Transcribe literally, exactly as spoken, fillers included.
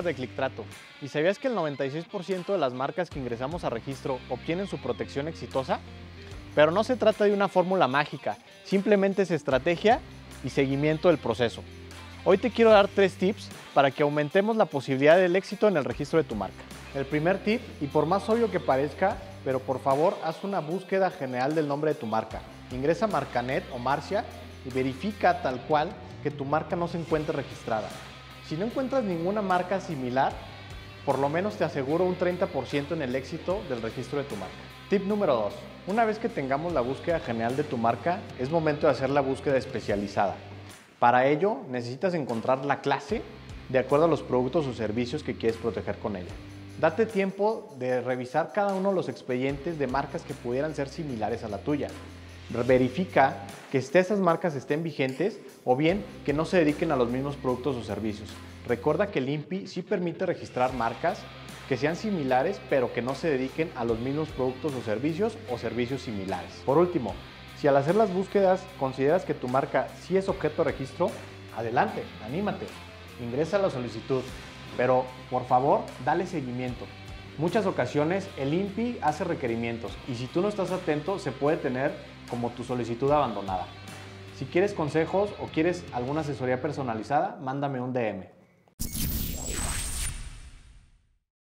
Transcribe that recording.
Oscar de Clictrato. ¿Y sabías que el noventa y seis por ciento de las marcas que ingresamos a registro obtienen su protección exitosa? Pero no se trata de una fórmula mágica, simplemente es estrategia y seguimiento del proceso. Hoy te quiero dar tres tips para que aumentemos la posibilidad del éxito en el registro de tu marca. El primer tip, y por más obvio que parezca, pero por favor haz una búsqueda general del nombre de tu marca. Ingresa a Marcanet o Marcia y verifica tal cual que tu marca no se encuentre registrada. Si no encuentras ninguna marca similar, por lo menos te aseguro un treinta por ciento en el éxito del registro de tu marca. Tip número dos. Una vez que tengamos la búsqueda general de tu marca, es momento de hacer la búsqueda especializada. Para ello, necesitas encontrar la clase de acuerdo a los productos o servicios que quieres proteger con ella. Date tiempo de revisar cada uno de los expedientes de marcas que pudieran ser similares a la tuya. Verifica que esas marcas estén vigentes o bien que no se dediquen a los mismos productos o servicios. Recuerda que el I N P I sí permite registrar marcas que sean similares pero que no se dediquen a los mismos productos o servicios o servicios similares. Por último, si al hacer las búsquedas consideras que tu marca sí es objeto de registro, adelante, anímate, ingresa la solicitud, pero por favor dale seguimiento. Muchas ocasiones el I N P I hace requerimientos y si tú no estás atento se puede tener como tu solicitud abandonada. Si quieres consejos o quieres alguna asesoría personalizada, mándame un D M.